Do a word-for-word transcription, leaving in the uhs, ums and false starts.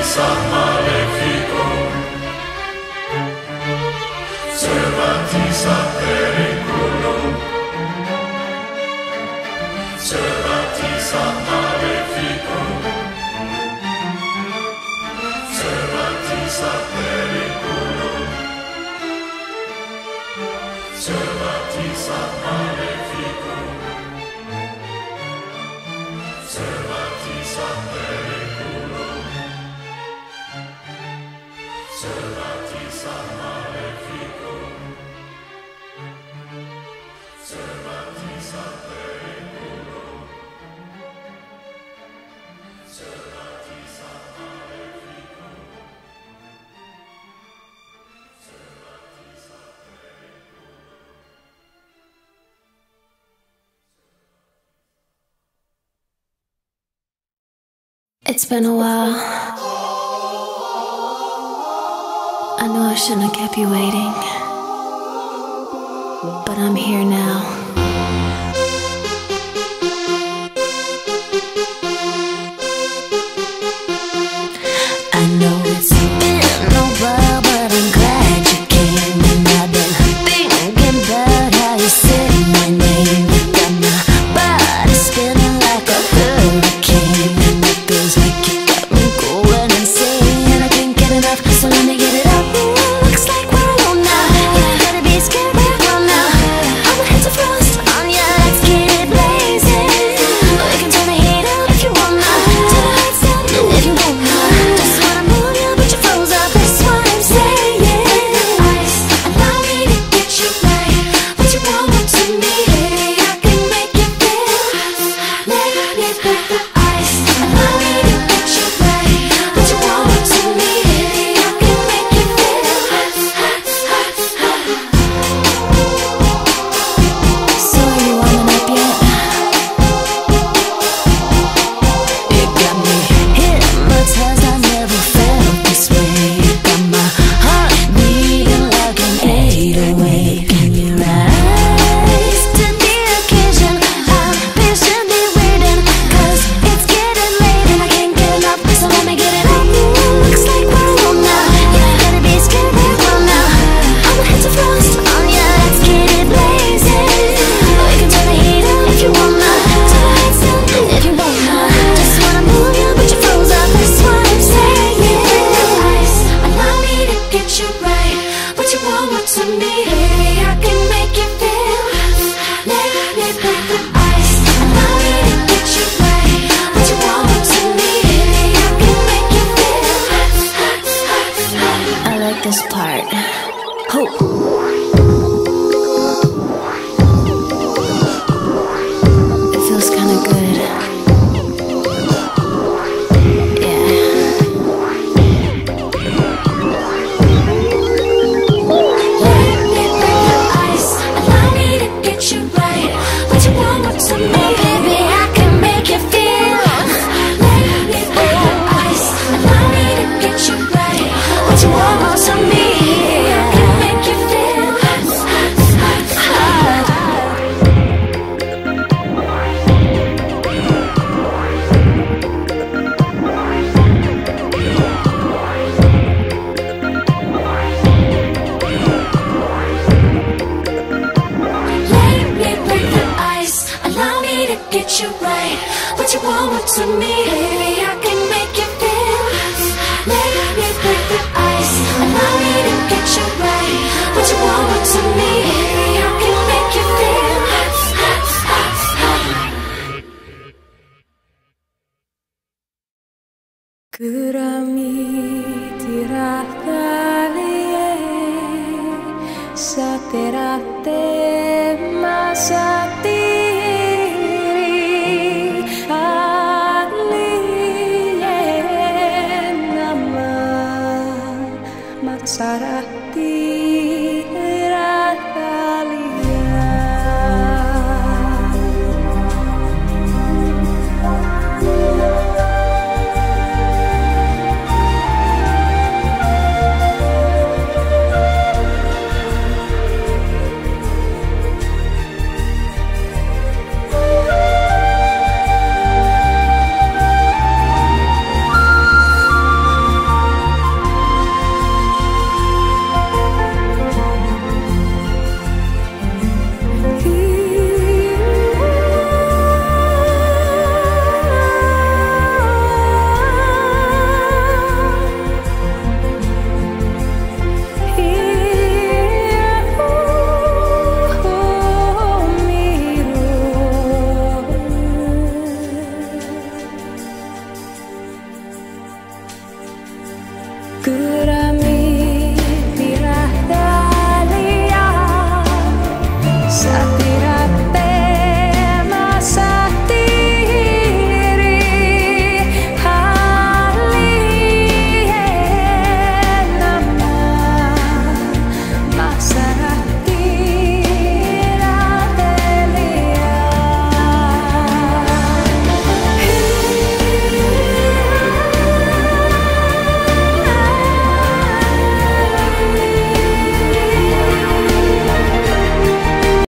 It's been a while. I know I shouldn't have kept you waiting, but I'm here now. I know it's been a while, but I'm glad you came. And I've been thinking about how you said my name. Got my body spinning like a hurricane, and it feels like you got me going insane. I can't get enough, so let me get it up. Looks like we're alone now. You ain't gotta be scared, we're alone now. I'ma hit the frost on ya, let's get it blazing. We can turn the heat up if you want now. Turn the lights down if you want now. Just wanna move you, but you froze up. That's what I'm saying. Ice, allow me to get you right. What you want to me, I can make you feel. Let me break the ice. Allow me to get you right. What you want to me, I can make you feel. So are you warming up yet? It got me hypnotized, I never felt this way. Got my heart beating like an eight oh eight. Can you rise to the occasion? I'm patiently waiting, cause it's getting late and I can't get enough, so let me get it up. Looks like we're alone now. You ain't gotta be scared, we're alone now. I'ma hit the frost on ya, let's get it blazing. We can turn the heat up if you want now. Turn the lights down if you want now. Just wanna move you, but you froze up. That's what I'm saying. Ice, allow me to get you right. What you want to me, I can make you feel. Let me break the ice. Allow me to get you right. What you want to me, I can make you feel. I like this part. Hope. It feels kinda good. Yeah. Let me break the ice. Allow me to get you right. What you want to me, baby, I can make you feel. Let me break the ice. Allow me to get you right. What you want to me, I can make you feel. Let me break the ice. Allow me to get you right. What you want to me, baby, I can make you feel. Let me break the ice. Allow me to get you right. What you want to me, baby, I can make you feel. Kurami tirahtalie saterate masatiri alien nama matsarati rahtalia. くら